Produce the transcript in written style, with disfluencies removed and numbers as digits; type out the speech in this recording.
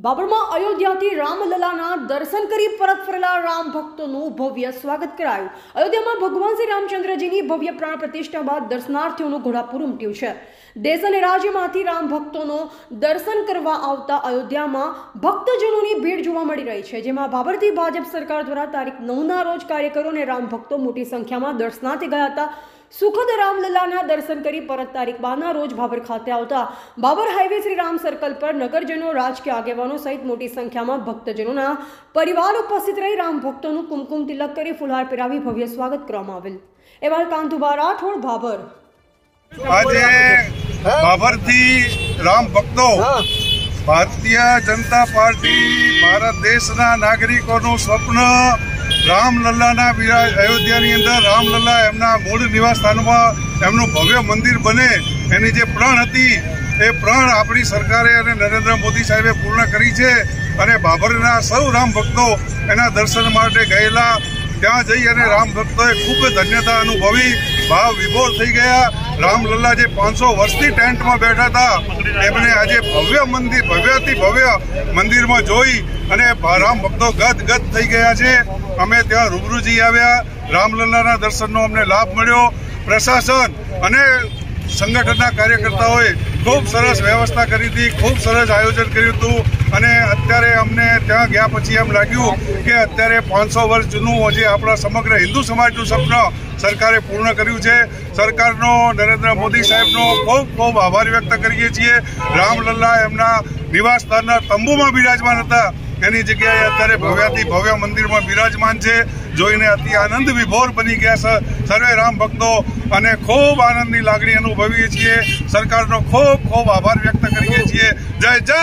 બાબરમાં અયોધ્યાથી રામલલાના દર્શન કરી પરત ફરેલા રામ ભક્તોનું ભવ્ય સ્વાગત કરાયું। અયોધ્યામાં ભગવાન શ્રી રામચંદ્રજીની ભવ્ય પ્રાણ પ્રતિષ્ઠા બાદ દર્શનાર્થીઓનું ઘોડાપૂર ઉમટ્યું છે। દેશ અને રાજ્યમાંથી રામ ભક્તોનો દર્શન કરવા આવતા અયોધ્યામાં ભક્તજનોની ભીડ જોવા મળી રહી છે, જેમાં બાબરથી ભાજપ સરકાર દ્વારા તારીખ 9ના રોજ કાર્યકરો અને રામ ભક્તો મોટી સંખ્યામાં દર્શનાર્થે ગયા હતા। સુખદ રામલલાના દર્શન કરી પરત તારીખ 12ના રોજ બાબર ખાતે આવતા બાબર હાઈવે શ્રી રામ સર્કલ પર નગરજનો, રાજકીય આગેવાનો સહિત મોટી સંખ્યામાં ભક્તજનોના પરિવાર ઉપસ્થિત રહી રામ ભક્તોનું કુમકુમ તિલક કરી ફુલહાર પહેરાવી ભવ્ય સ્વાગત કરવામાં આવેલ। એવા કાંતુભા રાઠોડ, બાબર। આજે બાબરથી રામ ભક્તો ભારતીય જનતા પાર્ટી ભારત દેશના નાગરિકોનું સ્વપ્ન રામલલ્લાના અયોધ્યાની અંદર રામલલ્લા એમના મૂળ નિવાસ સ્થાનમાં એમનું ભવ્ય મંદિર બને એની જે પ્રણ હતી એ પ્રણ આપણી સરકારે અને નરેન્દ્ર મોદી સાહેબે પૂર્ણ કરી છે અને બાબરના સૌ રામ ભક્તો એના દર્શન માટે ગયેલા। ત્યાં જઈ અને રામ ભક્તોએ ખૂબ ધન્યતા અનુભવી, ભાવ વિભોર થઈ ગયા। રામલલ્લા જે 500 વર્ષથી ટેન્ટમાં બેઠા હતા એમને આજે ભવ્યથી ભવ્ય મંદિરમાં જોઈ અને રામ ભક્તો ગદગદ થઈ ગયા છે। અમે ત્યાં રૂબરૂ જઈ આવ્યા, રામલલ્લાના દર્શનનો અમને લાભ મળ્યો। પ્રશાસન અને સંગઠનના કાર્યકર્તાઓએ ખૂબ સરસ વ્યવસ્થા કરી હતી, ખૂબ સરસ આયોજન કર્યું હતું અને અત્યારે અમને ત્યાં ગયા પછી એમ લાગ્યું કે અત્યારે 500 વર્ષ જૂનું જે આપણા સમગ્ર હિન્દુ સમાજનું સપનું સરકારે પૂર્ણ કર્યું છે। સરકારનો, નરેન્દ્ર મોદી સાહેબનો ખૂબ ખૂબ આભાર વ્યક્ત કરીએ છીએ। રામલલ્લા એમના નિવાસ સ્થાનના તંબુમાં બિરાજમાન હતા, એની જગ્યાએ અત્યારે ભવ્યથી ભવ્ય મંદિરમાં બિરાજમાન છે। જોઈને અતિ આનંદ વિભોર બની ગયા સર્વે રામ ભક્તો અને ખૂબ આનંદની લાગણી અનુભવીએ છીએ। સરકારનો ખૂબ ખૂબ આભાર વ્યક્ત કરીએ છીએ। જય જય